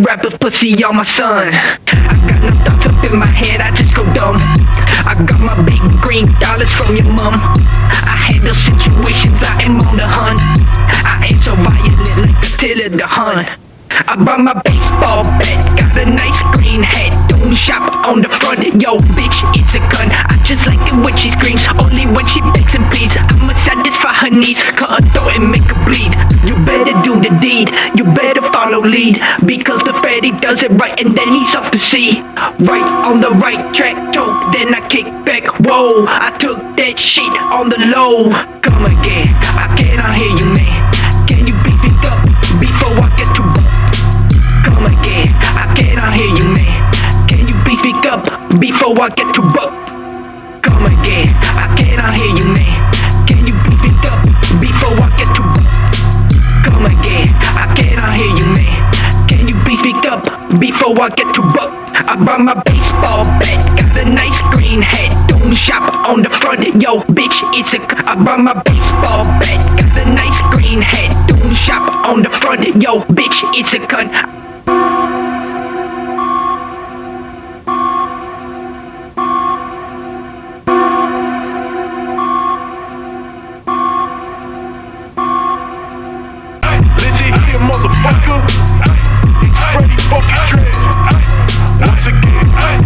rappers pussy on my son. I got no thoughts up in my head, I just go dumb. I got my big green dollars from your mom. I handle situations, I am on the hunt. I ain't so violent like Attila the Hun. I brought my baseball bat, got a nice green hat. Don't shop on the front, yo bitch, it's a gun. I just like it when she screams, only when she begs and pleads. I'ma satisfy her needs, cut her throat and make her bleed. You better do the deed, you better follow lead, because the fatty does it right and then he's off to sea. Right on the right track, choke, then I kick back. Whoa, I took that shit on the low. Come again, I cannot hear you, man. Can you beat it up before I get to work? Come again, I cannot hear you, man. Can you please speak up before I get to work? Come again, I cannot hear you, man. Can you please speak up before I get to work? Come again, I cannot hear you, man. Can you please speak up before I get to work? I brought my baseball bat, got a nice green hat. Don't shop on the front, yo bitch, it's a. I brought my baseball bat, got a nice green hat. Don't shop on the front, yo bitch, it's a gun. Motherfucker, it's Freddy fucking Dread. Once again,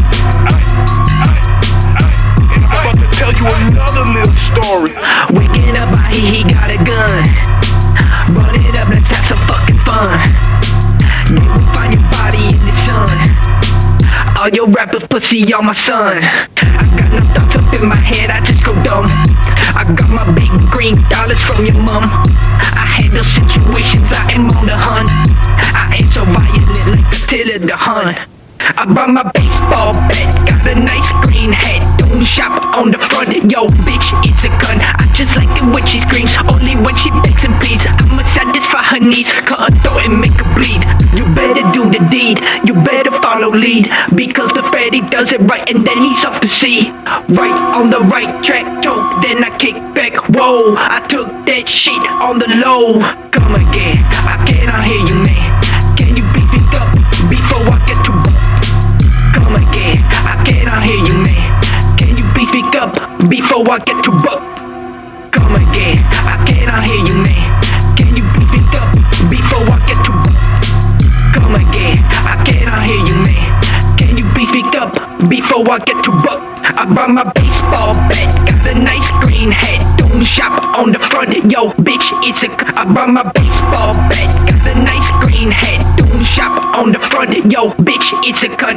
and I'm about to tell you another little story. Waking up, I hear he got a gun. Run it up, let's have some fucking fun. You will find your body in the sun. All your rappers pussy on my son. I got no thoughts up in my head, I just go dumb. I got my big green dollars from your mom. I handle situations, I am on the hunt. I ain't so violent like Attila the Hun. I brought my baseball bat, got a nice green hat. Don't shop on the front, yo bitch, it's a gun. I just like it when she screams, only when she begs and pleads. I'ma satisfy her needs, cut her throat and make her bleed. You better do the deed, you better follow lead, because the fatty does it right and then he's off to sea. Right on the right track, choke, then I kick back. Whoa, I took that shit on the low. Come again, I cannot hear you, man. Can you please speak up before I get to work? Come again, I cannot hear you, man. Can you please speak up before I get to work? Come again, I cannot hear you, man. Can you please speak up before I get to work? Come again, I cannot hear you, man. Can you please speak up before I get to work? I brought my baseball bat, got a nice green hat. Don't shop on the front, yo bitch, it's a. I brought my baseball bat, got a nice green hat. Don't shop on the front, yo bitch, it's a gun.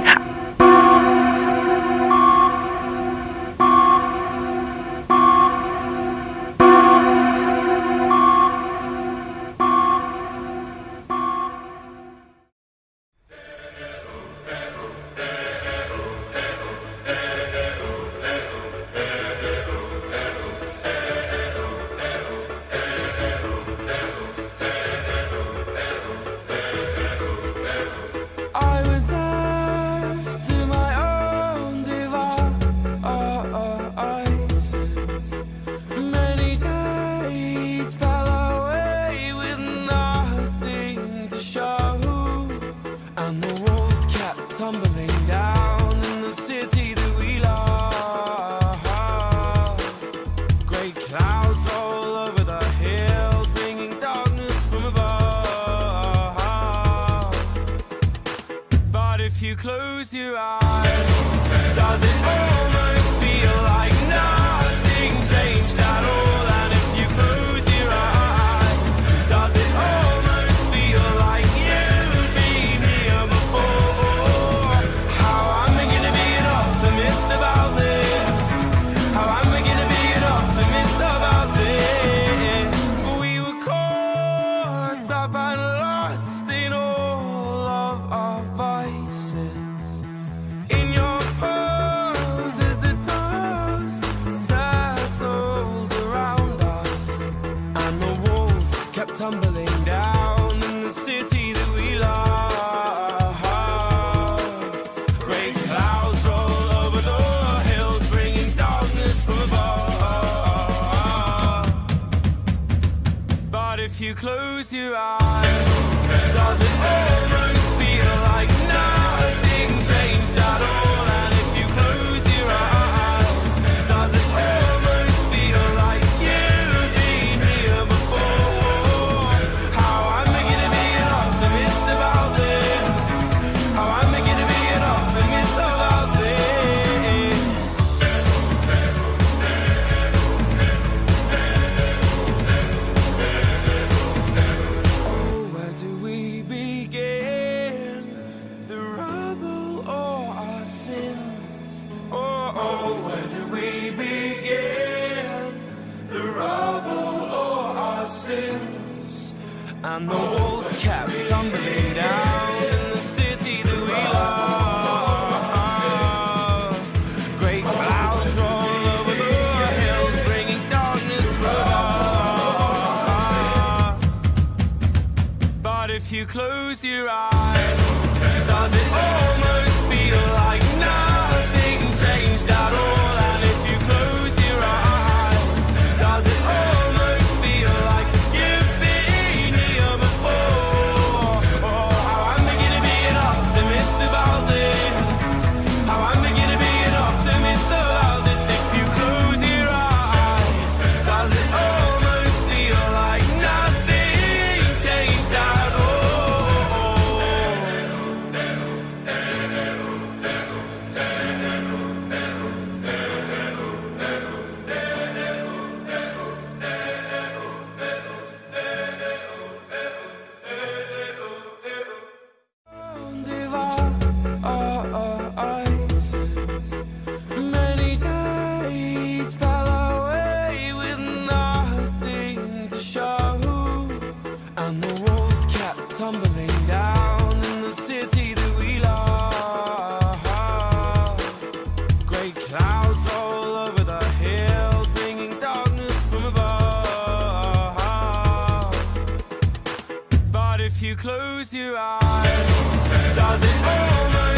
Tumbling down in the city that we love. Great clouds all over the hills, bringing darkness from above. But if you close your eyes, does it almost feel like nothing changed at all? And if you close your eyes, does it almost feel like you've been here before? How am I gonna be an optimist about this? How am I gonna be an optimist about this? We were caught up and lost in all of our vices. In your pose as the dust settled around us, and the walls kept tumbling down in the city that we love. Great clouds roll over the hills, bringing darkness from above. But if you close your eyes, does it almost feel like and the walls kept tumbling down in the city that we love. Great clouds roll over the hills, bringing darkness from above. But if you close your eyes, does it almost feel like nothing changed at all? And if you close your eyes, does it almost feel like you've been here before? Oh, how I'm beginning to be an optimist about this. How I'm beginning to be an optimist about this. If you close your eyes, does it almost feel like nothing changed at all? Many days fell away with nothing to show, and the walls kept tumbling down in the city that we love. Great clouds all over the hills, bringing darkness from above. But if you close your eyes, does it almost